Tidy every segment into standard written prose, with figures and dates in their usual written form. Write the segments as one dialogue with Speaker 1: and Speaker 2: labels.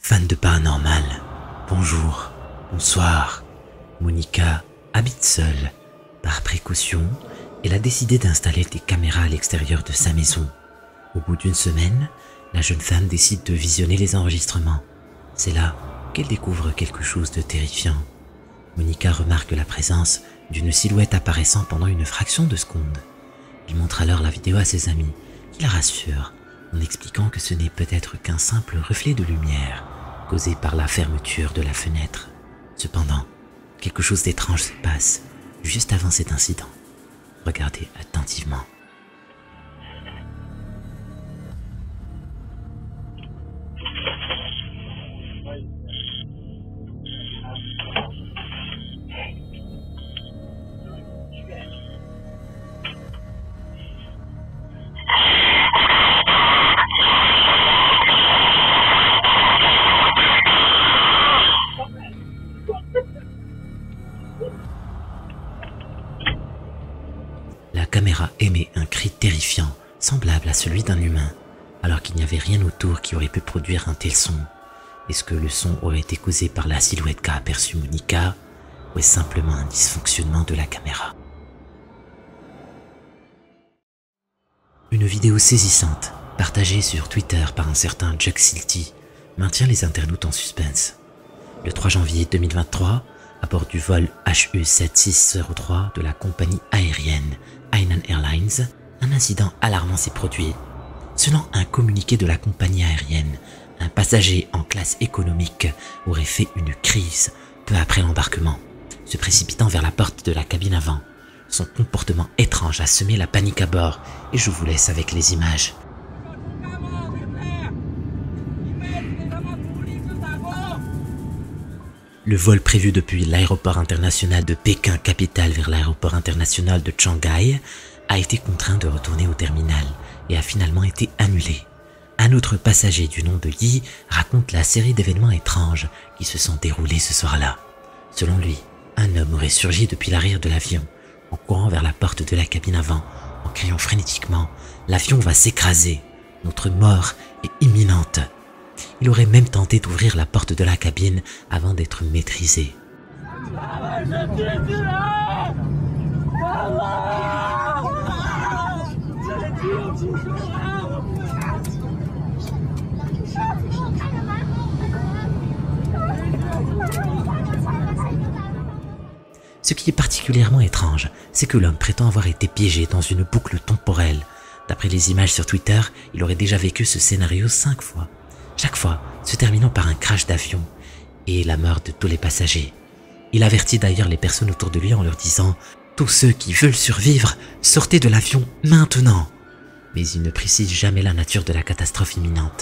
Speaker 1: Fan de paranormal, bonjour, bonsoir. Monica habite seule. Par précaution, elle a décidé d'installer des caméras à l'extérieur de sa maison. Au bout d'une semaine, la jeune femme décide de visionner les enregistrements. C'est là qu'elle découvre quelque chose de terrifiant. Monica remarque la présence d'une silhouette apparaissant pendant une fraction de seconde. Elle montre alors la vidéo à ses amis, qui la rassurent en expliquant que ce n'est peut-être qu'un simple reflet de lumière causé par la fermeture de la fenêtre. Cependant, quelque chose d'étrange se passe juste avant cet incident. Regardez attentivement. La caméra émet un cri terrifiant, semblable à celui d'un humain, alors qu'il n'y avait rien autour qui aurait pu produire un tel son. Est-ce que le son aurait été causé par la silhouette qu'a aperçue Monica, ou est-ce simplement un dysfonctionnement de la caméra? Une vidéo saisissante, partagée sur Twitter par un certain Jack Silty, maintient les internautes en suspense. Le 3 janvier 2023, à bord du vol HU7603 de la compagnie aérienne Hainan Airlines, un incident alarmant s'est produit. Selon un communiqué de la compagnie aérienne, un passager en classe économique aurait fait une crise peu après l'embarquement, se précipitant vers la porte de la cabine avant. Son comportement étrange a semé la panique à bord et je vous laisse avec les images. Le vol prévu depuis l'aéroport international de Pékin capitale vers l'aéroport international de Shanghai a été contraint de retourner au terminal et a finalement été annulé. Un autre passager du nom de Yi raconte la série d'événements étranges qui se sont déroulés ce soir-là. Selon lui, un homme aurait surgi depuis l'arrière de l'avion, en courant vers la porte de la cabine avant, en criant frénétiquement « L'avion va s'écraser, notre mort est imminente ». Il aurait même tenté d'ouvrir la porte de la cabine avant d'être maîtrisé. Ce qui est particulièrement étrange, c'est que l'homme prétend avoir été piégé dans une boucle temporelle. D'après les images sur Twitter, il aurait déjà vécu ce scénario 5 fois. Chaque fois se terminant par un crash d'avion et la mort de tous les passagers. Il avertit d'ailleurs les personnes autour de lui en leur disant « Tous ceux qui veulent survivre, sortez de l'avion maintenant !» Mais il ne précise jamais la nature de la catastrophe imminente.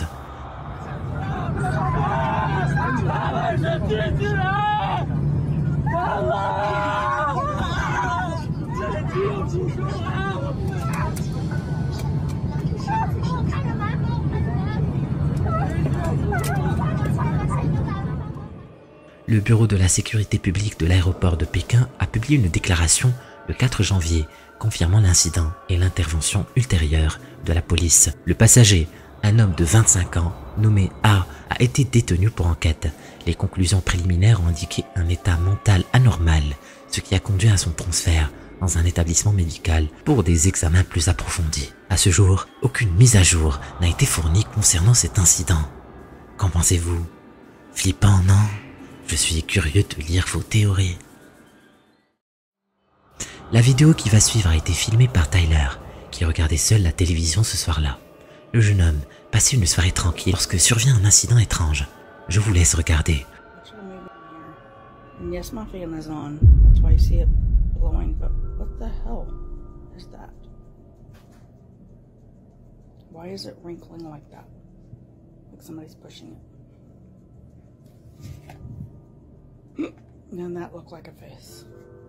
Speaker 1: Le bureau de la sécurité publique de l'aéroport de Pékin a publié une déclaration le 4 janvier confirmant l'incident et l'intervention ultérieure de la police. Le passager, un homme de 25 ans nommé A, a été détenu pour enquête. Les conclusions préliminaires ont indiqué un état mental anormal, ce qui a conduit à son transfert dans un établissement médical pour des examens plus approfondis. À ce jour, aucune mise à jour n'a été fournie concernant cet incident. Qu'en pensez-vous? Flippant, non? Je suis curieux de lire vos théories. La vidéo qui va suivre a été filmée par Tyler, qui regardait seul la télévision ce soir-là. Le jeune homme passait une soirée tranquille lorsque survient un incident étrange. Je vous laisse regarder.
Speaker 2: Yes, my fan is on. That's why you see it glowing. But what the hell is that? Why is it wrinkling like that? Like somebody's pushing it. And that looked like a face.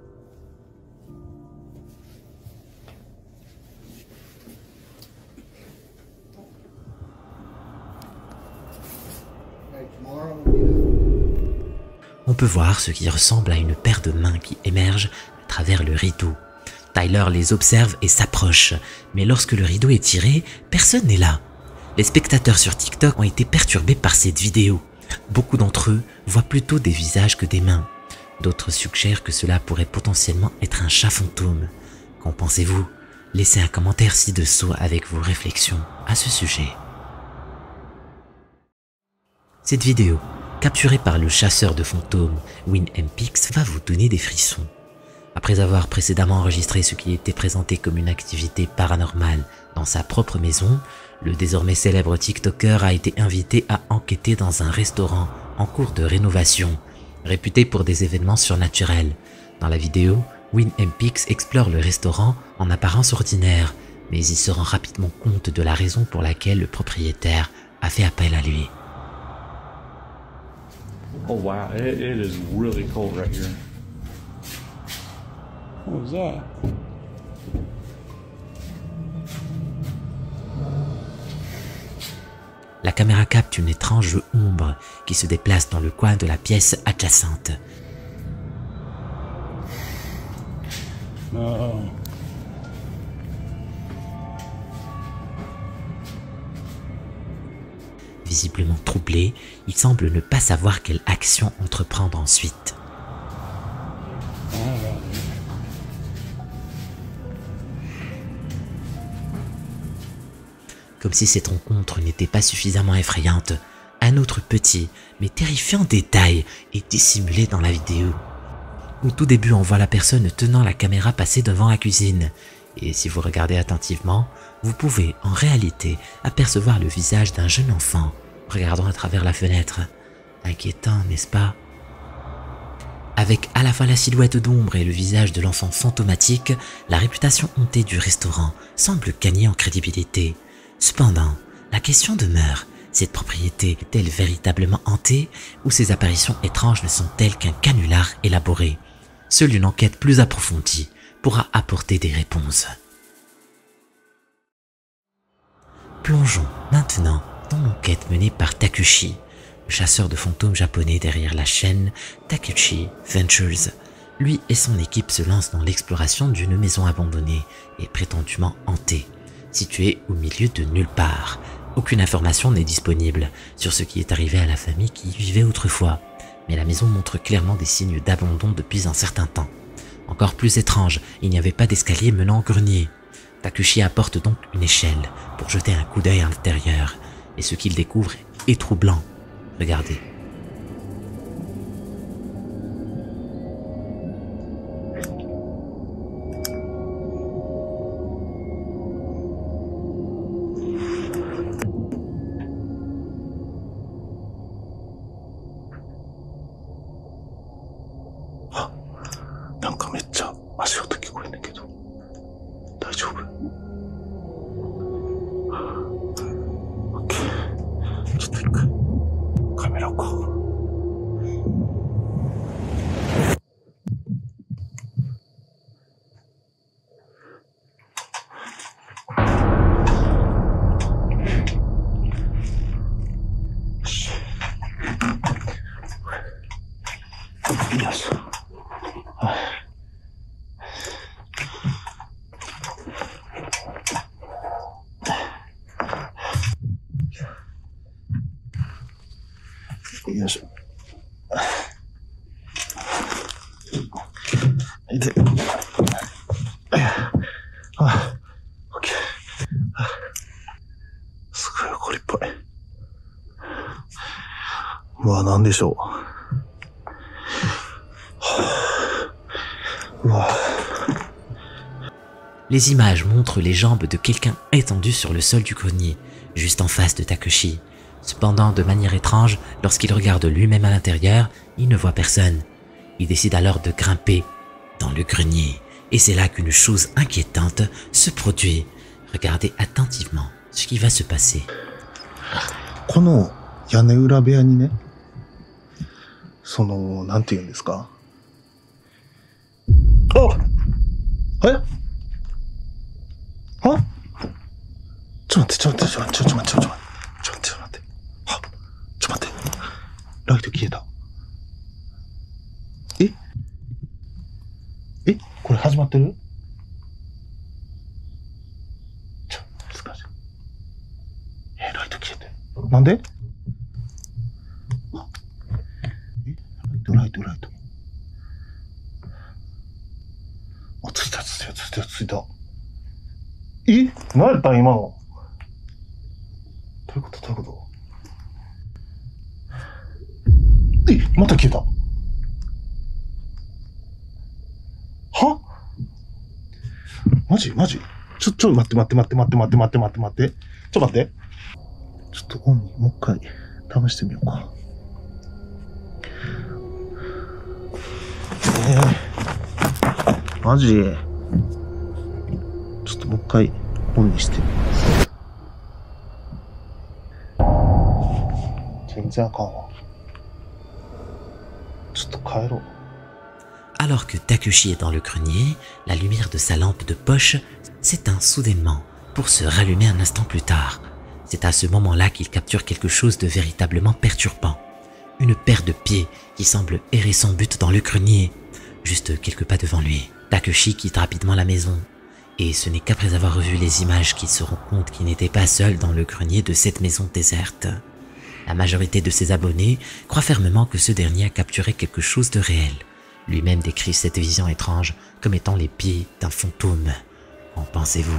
Speaker 1: On peut voir ce qui ressemble à une paire de mains qui émergent à travers le rideau. Tyler les observe et s'approche, mais lorsque le rideau est tiré, personne n'est là. Les spectateurs sur TikTok ont été perturbés par cette vidéo. beaucoup d'entre eux voient plutôt des visages que des mains. D'autres suggèrent que cela pourrait potentiellement être un chat fantôme. Qu'en pensez-vous? Laissez un commentaire ci-dessous avec vos réflexions à ce sujet. Cette vidéo, capturée par le chasseur de fantômes WinMPix, va vous donner des frissons. Après avoir précédemment enregistré ce qui était présenté comme une activité paranormale dans sa propre maison, le désormais célèbre TikToker a été invité à enquêter dans un restaurant en cours de rénovation, réputé pour des événements surnaturels. Dans la vidéo, WinMPix explore le restaurant en apparence ordinaire, mais il se rend rapidement compte de la raison pour laquelle le propriétaire a fait appel à lui.
Speaker 3: Oh wow, it is really cold right here.
Speaker 2: What was that?
Speaker 1: La caméra capte une étrange ombre qui se déplace dans le coin de la pièce adjacente.
Speaker 2: Oh.
Speaker 1: Visiblement troublé, il semble ne pas savoir quelle action entreprendre ensuite. Comme si cette rencontre n'était pas suffisamment effrayante, un autre petit mais terrifiant détail est dissimulé dans la vidéo. Au tout début, on voit la personne tenant la caméra passer devant la cuisine, et si vous regardez attentivement, vous pouvez en réalité apercevoir le visage d'un jeune enfant regardant à travers la fenêtre. Inquiétant, n'est-ce pas? Avec à la fois la silhouette d'ombre et le visage de l'enfant fantomatique, la réputation hantée du restaurant semble gagner en crédibilité. Cependant, la question demeure, cette propriété est-elle véritablement hantée ou ces apparitions étranges ne sont-elles qu'un canular élaboré? Seule une enquête plus approfondie pourra apporter des réponses. Plongeons maintenant dans l'enquête menée par Takushi, le chasseur de fantômes japonais derrière la chaîne Takushi Ventures. Lui et son équipe se lancent dans l'exploration d'une maison abandonnée et prétendument hantée, située au milieu de nulle part. Aucune information n'est disponible sur ce qui est arrivé à la famille qui y vivait autrefois, mais la maison montre clairement des signes d'abandon depuis un certain temps. Encore plus étrange, il n'y avait pas d'escalier menant au grenier. Takushi apporte donc une échelle pour jeter un coup d'œil à l'intérieur, et ce qu'il découvre est troublant. Regardez. Les images montrent les jambes de quelqu'un étendu sur le sol du grenier, juste en face de Takushi. Cependant, de manière étrange, lorsqu'il regarde lui-même à l'intérieur, il ne voit personne. Il décide alors de grimper dans le grenier. Et c'est là qu'une chose inquiétante se produit. Regardez attentivement ce qui va se passer.
Speaker 4: この屋根裏部屋にね、なんて言うんですか。あ、え？あ？ちょっと待って。ライト消えた。これ始まってる？難しい。ライト消えてる。なんで？ ついた。え？何やったん今の。どういうことえ、また消えた。は？マジ待って。ちょっと待って。ちょっとオンにもう一回試してみようか。マジ？ちょっともう一回オンにしてみます。全然あかんわ。ちょっと帰ろう。
Speaker 1: Alors que Takeshi est dans le grenier, la lumière de sa lampe de poche s'éteint soudainement pour se rallumer un instant plus tard. C'est à ce moment-là qu'il capture quelque chose de véritablement perturbant. Une paire de pieds qui semble errer sans but dans le grenier, juste quelques pas devant lui. Takeshi quitte rapidement la maison, et ce n'est qu'après avoir revu les images qu'il se rend compte qu'il n'était pas seul dans le grenier de cette maison déserte. La majorité de ses abonnés croient fermement que ce dernier a capturé quelque chose de réel. Lui-même décrit cette vision étrange comme étant les pieds d'un fantôme. En pensez-vous?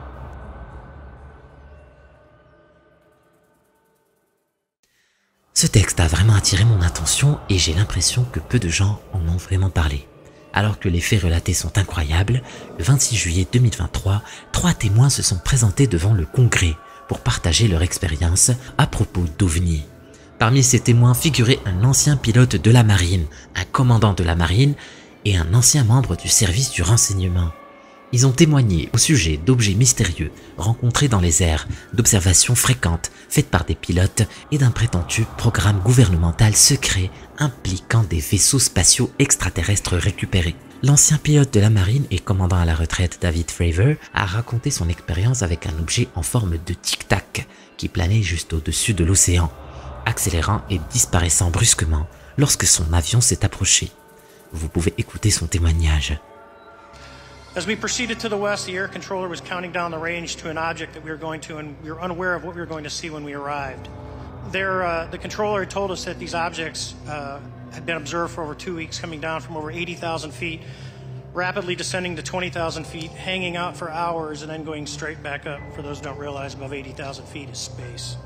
Speaker 1: Ce texte a vraiment attiré mon attention et j'ai l'impression que peu de gens en ont vraiment parlé. Alors que les faits relatés sont incroyables, le 26 juillet 2023, 3 témoins se sont présentés devant le Congrès pour partager leur expérience à propos d'OVNI. Parmi ces témoins figurait un ancien pilote de la marine, un commandant de la marine et un ancien membre du service du renseignement. Ils ont témoigné au sujet d'objets mystérieux rencontrés dans les airs, d'observations fréquentes faites par des pilotes et d'un prétendu programme gouvernemental secret impliquant des vaisseaux spatiaux extraterrestres récupérés. L'ancien pilote de la marine et commandant à la retraite David Fravor a raconté son expérience avec un objet en forme de tic-tac qui planait juste au-dessus de l'océan, accélérant et disparaissant brusquement lorsque son avion s'est approché. Vous pouvez écouter son témoignage.
Speaker 5: As we proceeded to the west, the air controller was counting down the range to an object that we were going to, and we were unaware of what we were going to see when we arrived. There, the controller had told us that these objects had been observed for over 2 weeks, coming down from over 80,000 feet, rapidly descending to 20,000 feet, hanging out for hours, and then going straight back up. For those who don't realize, above 80,000 feet is space.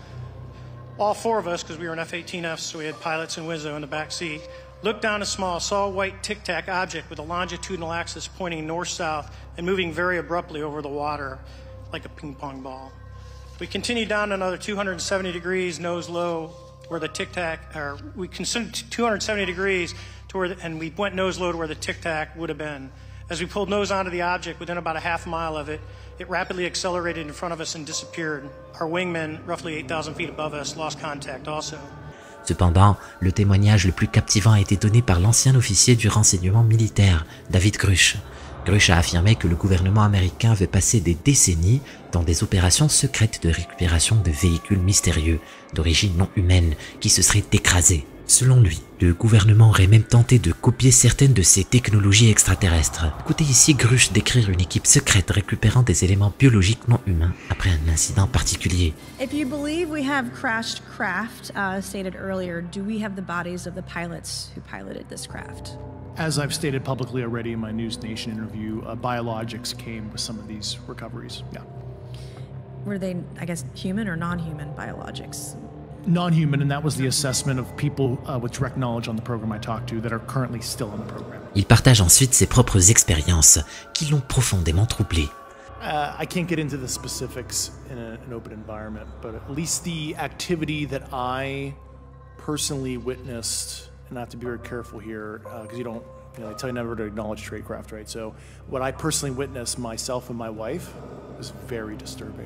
Speaker 5: All 4 of us, because we were in F-18Fs, so we had pilots and Wizzo in the back seat, looked down a small, saw a white tic-tac object with a longitudinal axis pointing north-south and moving very abruptly over the water like a ping-pong ball. We continued down another 270 degrees, nose low, where the tic-tac, or we considered 270 degrees to where, and we went nose low to where the tic-tac would have been. As we pulled nose onto the object, within about a half mile of it, it rapidly accelerated in front of us and disappeared. Our wingmen, roughly 8,000 feet above us, lost contact also.
Speaker 1: Cependant, le témoignage le plus captivant a été donné par l'ancien officier du renseignement militaire, David Grush. Grush a affirmé que le gouvernement américain avait passé des décennies dans des opérations secrètes de récupération de véhicules mystérieux d'origine non humaine qui se seraient écrasés. Selon lui, le gouvernement aurait même tenté de copier certaines de ces technologies extraterrestres. Écoutez ici Grush décrire une équipe secrète récupérant des éléments biologiques non humains après un incident particulier.
Speaker 6: If you believe we have crashed craft, stated earlier, do we have the bodies of the pilots who piloted this craft?
Speaker 7: As I've stated publicly already in my News Nation interview, Biologics came with some of these recoveries, yeah.
Speaker 6: Were they, I guess, human or non-human biologics?
Speaker 7: Non-human, and that was the assessment of people with direct knowledge on the program I talked to that are currently still on the program.
Speaker 1: Il partage ensuite ses propres expériences qui l'ont profondément troublé.
Speaker 7: I can't get into the specifics in an open environment, but at least the activity that I personally witnessed, and I have to be very careful here because they tell you never to acknowledge tradecraft, right? So what I personally witnessed myself and my wife was very disturbing.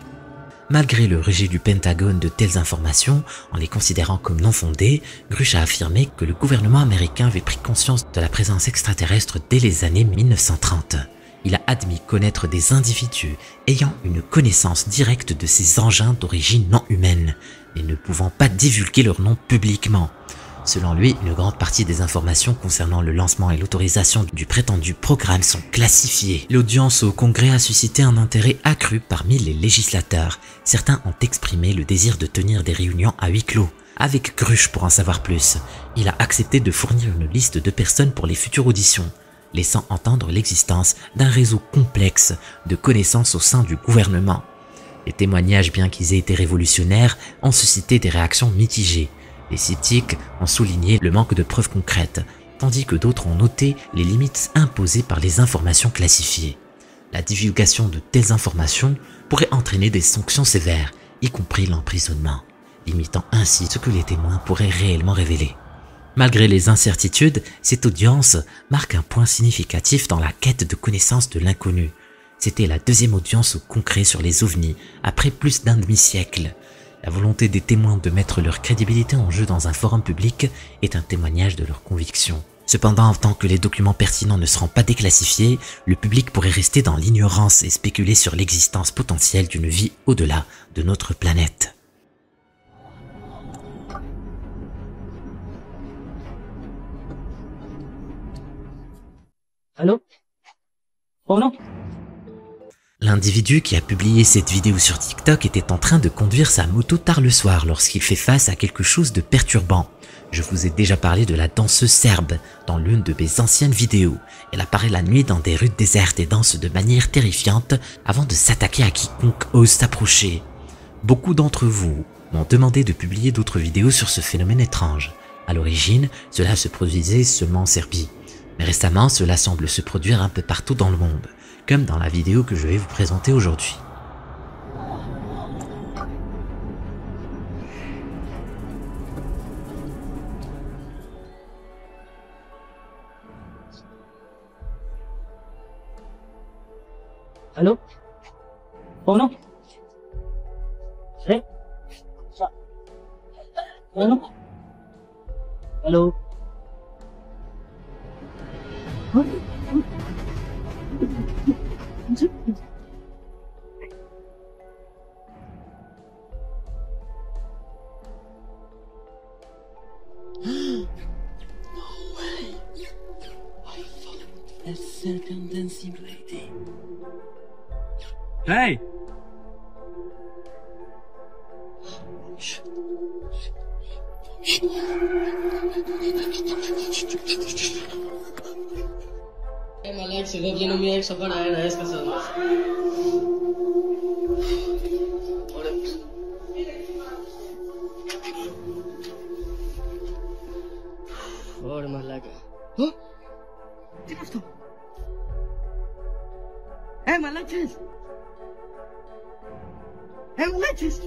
Speaker 1: Malgré le rejet du Pentagone de telles informations, en les considérant comme non fondées, Grush a affirmé que le gouvernement américain avait pris conscience de la présence extraterrestre dès les années 1930. Il a admis connaître des individus ayant une connaissance directe de ces engins d'origine non humaine, mais ne pouvant pas divulguer leur nom publiquement. Selon lui, une grande partie des informations concernant le lancement et l'autorisation du prétendu programme sont classifiées. L'audience au Congrès a suscité un intérêt accru parmi les législateurs. Certains ont exprimé le désir de tenir des réunions à huis clos. Avec Grush pour en savoir plus, il a accepté de fournir une liste de personnes pour les futures auditions. laissant entendre l'existence d'un réseau complexe de connaissances au sein du gouvernement. Les témoignages, bien qu'ils aient été révolutionnaires, ont suscité des réactions mitigées. Les sceptiques ont souligné le manque de preuves concrètes, tandis que d'autres ont noté les limites imposées par les informations classifiées. La divulgation de telles informations pourrait entraîner des sanctions sévères, y compris l'emprisonnement, limitant ainsi ce que les témoins pourraient réellement révéler. Malgré les incertitudes, cette audience marque un point significatif dans la quête de connaissance de l'inconnu. C'était la deuxième audience au concret sur les ovnis après plus d'un demi-siècle. La volonté des témoins de mettre leur crédibilité en jeu dans un forum public est un témoignage de leur conviction. Cependant, tant que les documents pertinents ne seront pas déclassifiés, le public pourrait rester dans l'ignorance et spéculer sur l'existence potentielle d'une vie au-delà de notre planète.
Speaker 8: Allô? Oh non?
Speaker 1: L'individu qui a publié cette vidéo sur TikTok était en train de conduire sa moto tard le soir lorsqu'il fait face à quelque chose de perturbant. Je vous ai déjà parlé de la danseuse serbe dans l'une de mes anciennes vidéos. Elle apparaît la nuit dans des rues désertes et danse de manière terrifiante avant de s'attaquer à quiconque ose s'approcher. Beaucoup d'entre vous m'ont demandé de publier d'autres vidéos sur ce phénomène étrange. À l'origine, cela se produisait seulement en Serbie. Mais récemment, cela semble se produire un peu partout dans le monde, comme dans la vidéo que je vais vous présenter aujourd'hui.
Speaker 8: Allô? Oh non? Hey? Oh non? Allô?
Speaker 9: Hey!
Speaker 8: Hey Max, reviens au mieux, ça va là, est-ce que ça va? Oh, malaga. Oh? Tingnan to. Hey, malakas! Hey, witches!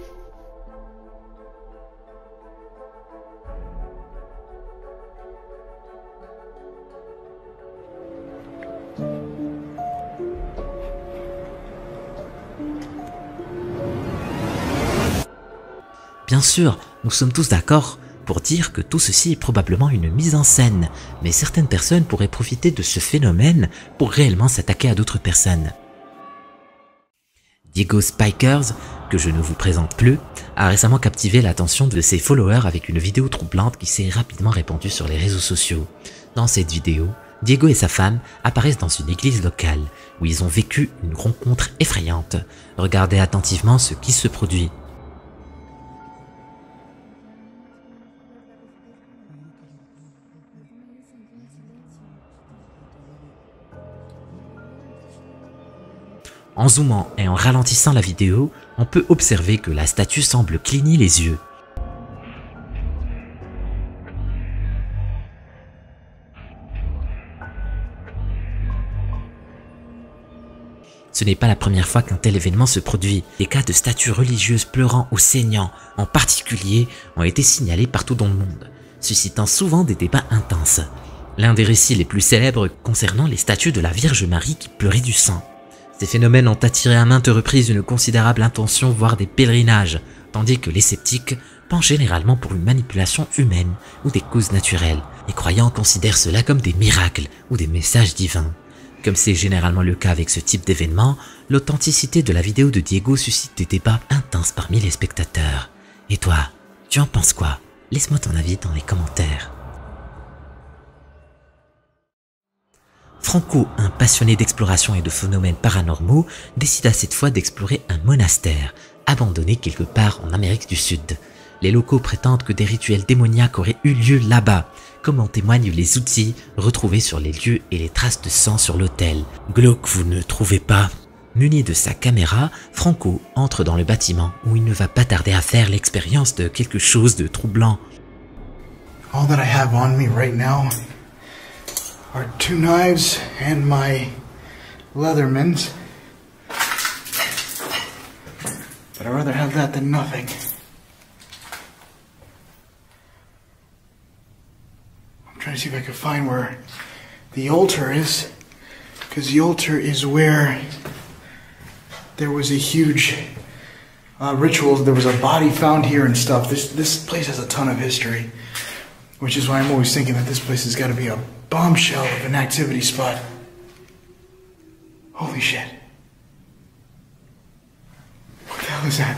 Speaker 1: Bien sûr, nous sommes tous d'accord pour dire que tout ceci est probablement une mise en scène, mais certaines personnes pourraient profiter de ce phénomène pour réellement s'attaquer à d'autres personnes. Diego Spikers, que je ne vous présente plus, a récemment captivé l'attention de ses followers avec une vidéo troublante qui s'est rapidement répandue sur les réseaux sociaux. Dans cette vidéo, Diego et sa femme apparaissent dans une église locale où ils ont vécu une rencontre effrayante. Regardez attentivement ce qui se produit. En zoomant et en ralentissant la vidéo, on peut observer que la statue semble cligner les yeux. Ce n'est pas la première fois qu'un tel événement se produit. Les cas de statues religieuses pleurant ou saignant, en particulier, ont été signalés partout dans le monde, suscitant souvent des débats intenses. L'un des récits les plus célèbres concernant les statues de la Vierge Marie qui pleurait du sang. Ces phénomènes ont attiré à maintes reprises une considérable attention, voire des pèlerinages, tandis que les sceptiques pensent généralement pour une manipulation humaine ou des causes naturelles. Les croyants considèrent cela comme des miracles ou des messages divins. Comme c'est généralement le cas avec ce type d'événement, l'authenticité de la vidéo de Diego suscite des débats intenses parmi les spectateurs. Et toi, tu en penses quoi? Laisse-moi ton avis dans les commentaires. Franco, un passionné d'exploration et de phénomènes paranormaux, décida cette fois d'explorer un monastère, abandonné quelque part en Amérique du Sud. Les locaux prétendent que des rituels démoniaques auraient eu lieu là-bas, comme en témoignent les outils retrouvés sur les lieux et les traces de sang sur l'autel. Glauque, vous ne trouvez pas? Muni de sa caméra, Franco entre dans le bâtiment où il ne va pas tarder à faire l'expérience de quelque chose de troublant.
Speaker 9: All that I have on me right now are 2 knives and my Leathermans. But I'd rather have that than nothing. I'm trying to see if I can find where the altar is, because the altar is where there was a huge ritual. There was a body found here and stuff. This place has a ton of history, which is why I'm always thinking that this place has got to be a bombshell of an activity spot. Holy shit. What the hell is that?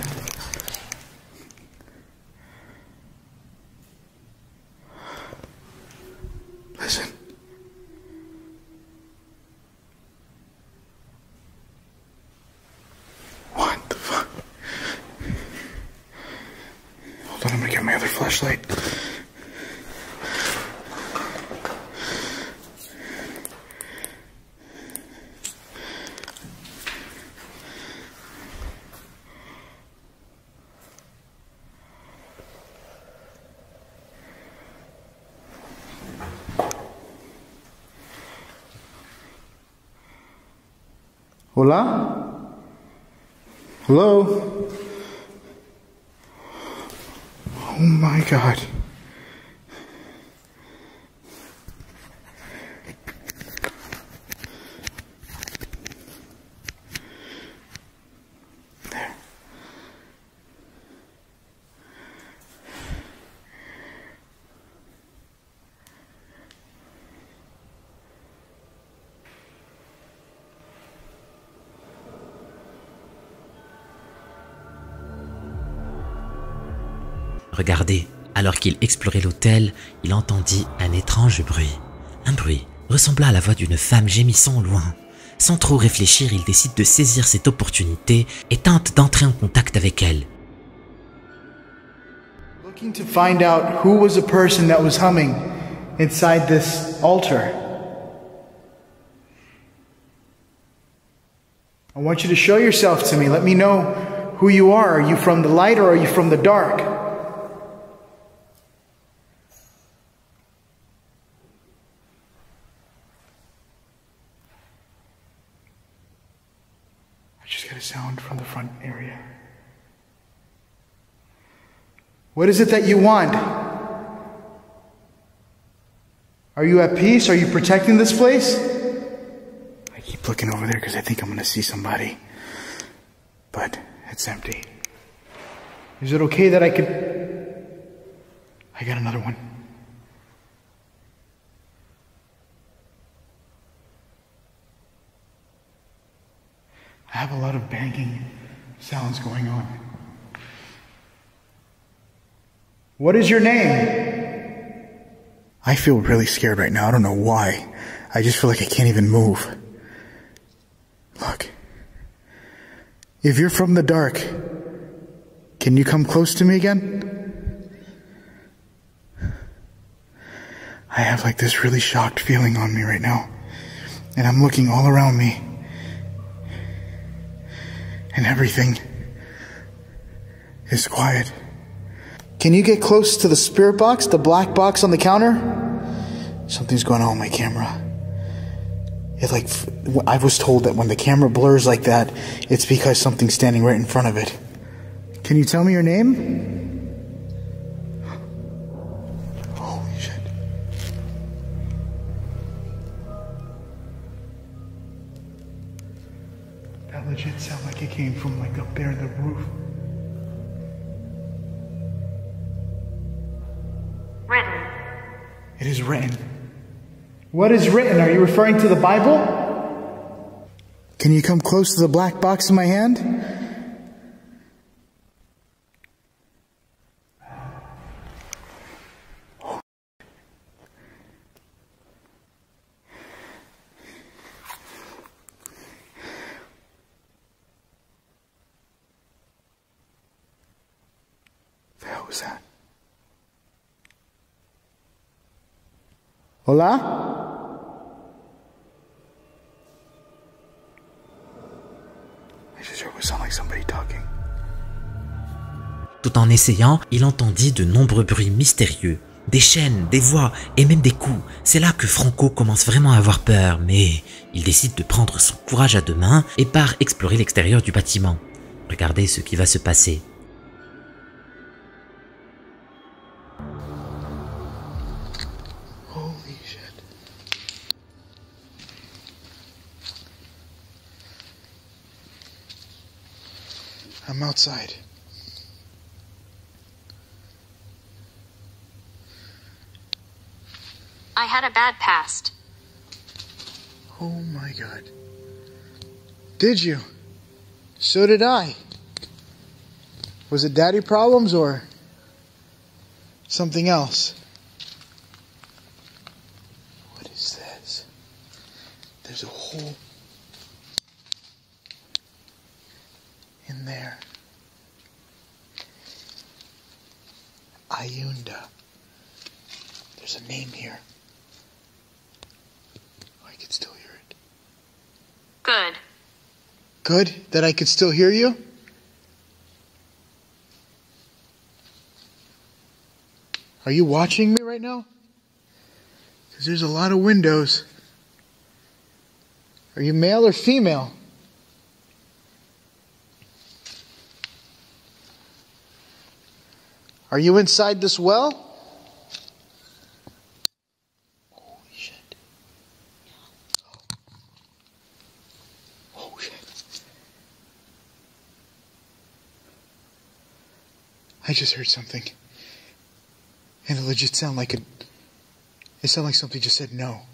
Speaker 9: Listen. What the fuck? Hold on, I'm gonna get my other flashlight. Hola? Hello? Oh my God. There.
Speaker 1: Regardez, alors qu'il explorait l'hôtel, il entendit un étrange bruit. Un bruit ressemblant à la voix d'une femme gémissant au loin. Sans trop réfléchir, il décide de saisir cette opportunité et tente d'entrer en contact avec elle.
Speaker 9: Looking to find out who was the person that was humming inside this altar. I want you to show yourself to me. Let me know who you are. Are you from the light or are you from the dark? I just got a sound from the front area. What is it that you want? Are you at peace? Are you protecting this place? I keep looking over there because I think I'm going to see somebody. But it's empty. Is it okay that I could... I got another one. I have a lot of banging sounds going on. What is your name? I feel really scared right now. I don't know why. I just feel like I can't even move. Look. If you're from the dark, can you come close to me again? I have like this really shocked feeling on me right now. And I'm looking all around me. And everything is quiet. Can you get close to the spirit box, the black box on the counter? Something's going on with my camera. I was told that when the camera blurs like that, it's because something's standing right in front of it. Can you tell me your name? Holy shit. That legit sounded like it came from like up there in the roof.
Speaker 10: Written.
Speaker 9: It is written. What is written? Are you referring to the Bible? Can you come close to the black box in my hand? The hell was that? Hola? I just heard what sounded like somebody talking.
Speaker 1: Tout en essayant, il entendit de nombreux bruits mystérieux, des chaînes, des voix et même des coups. C'est là que Franco commence vraiment à avoir peur, mais il décide de prendre son courage à deux mains et part explorer l'extérieur du bâtiment. Regardez ce qui va se passer.
Speaker 9: Holy shit. I'm outside.
Speaker 10: I had a bad past.
Speaker 9: Oh my god. Did you? So did I. Was it daddy problems or something else? What is this? There's a hole in there. Ayunda. There's a name here. I can still hear it.
Speaker 10: Good.
Speaker 9: Good? That I could still hear you? Are you watching me right now? Because there's a lot of windows. Are you male or female? Are you inside this well? Holy shit. Oh shit. I just heard something. And it legit sounded like it sounded like something just said no.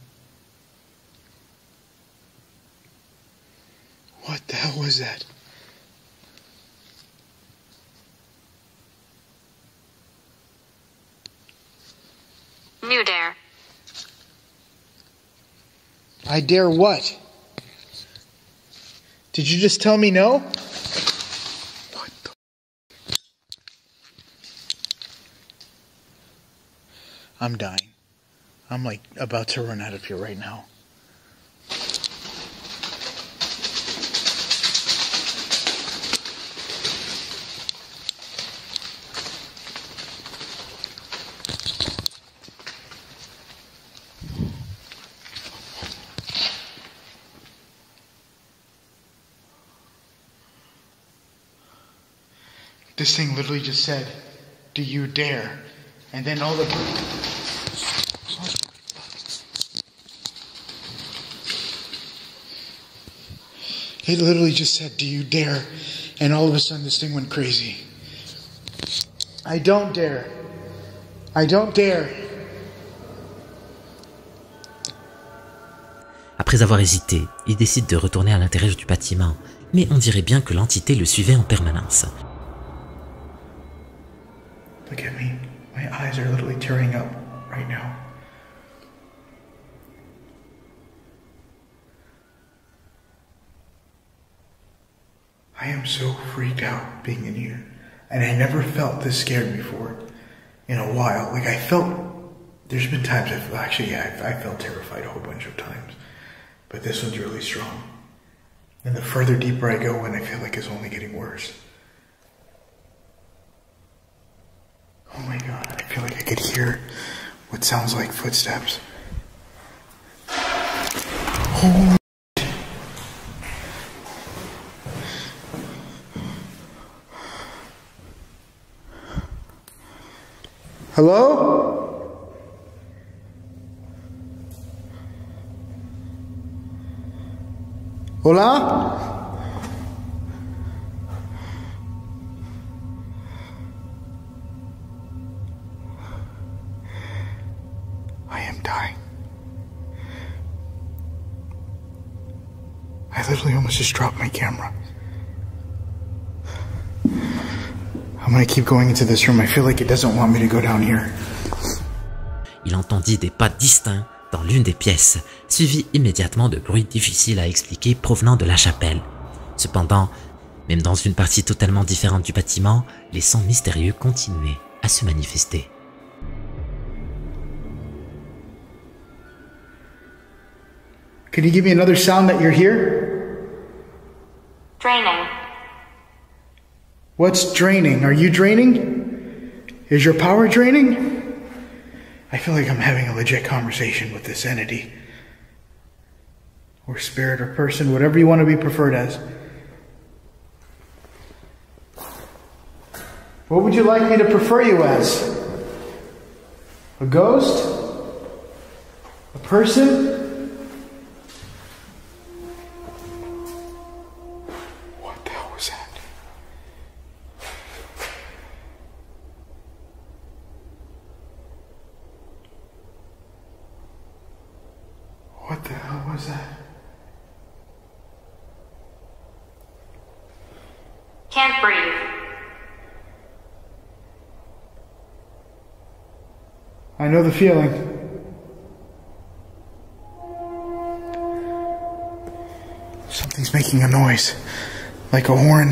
Speaker 9: What the hell was that?
Speaker 10: New dare.
Speaker 9: I dare what? Did you just tell me no? What the? I'm dying. I'm like about to run out of here right now. This thing literally just said, "Do you dare?" And then all the... It literally just said, "Do you dare?" And all of a sudden this thing went crazy. I don't dare. I don't dare.
Speaker 1: Après avoir hésité, il décide de retourner à l'intérieur du bâtiment, mais on dirait bien que l'entité le suivait en permanence.
Speaker 9: Look at me. My eyes are literally tearing up right now. I am so freaked out being in here. And I never felt this scared before in a while. Like there's been times I felt terrified a whole bunch of times. But this one's really strong. And the further deeper I go in, I feel like it's only getting worse. Oh my god, I feel like I could hear what sounds like footsteps. Holy shit. Hello? Hola? I am dying. I literally almost just dropped my camera. I'm gonna keep going into this room. I feel like it doesn't want me to go down here.
Speaker 1: Il entendit des pas distincts dans l'une des pièces, suivis immédiatement de bruits difficiles à expliquer provenant de la chapelle. Cependant, même dans une partie totalement différente du bâtiment, les sons mystérieux continuaient. à se manifester.
Speaker 9: Can you give me another sound that you're here?
Speaker 10: Draining.
Speaker 9: What's draining? Are you draining? Is your power draining? I feel like I'm having a legit conversation with this entity. Or spirit or person, whatever you want to be preferred as. What would you like me to prefer you as? A ghost? A person? What the hell was that? What the hell was that?
Speaker 10: Can't breathe.
Speaker 9: I know the feeling. Something's making a noise. Like a horn.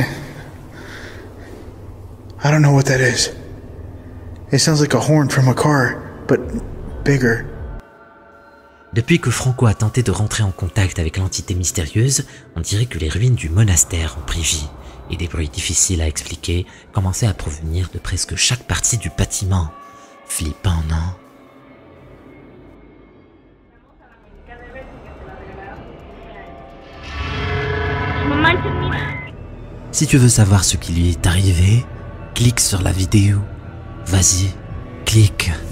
Speaker 9: I don't know what that is. It sounds like a horn from a car, but bigger.
Speaker 1: Depuis que Franco a tenté de rentrer en contact avec l'entité mystérieuse, on dirait que les ruines du monastère ont pris vie, et des bruits difficiles à expliquer commençaient à provenir de presque chaque partie du bâtiment. Flippant, non? Si tu veux savoir ce qui lui est arrivé, clique sur la vidéo. Vas-y, clique.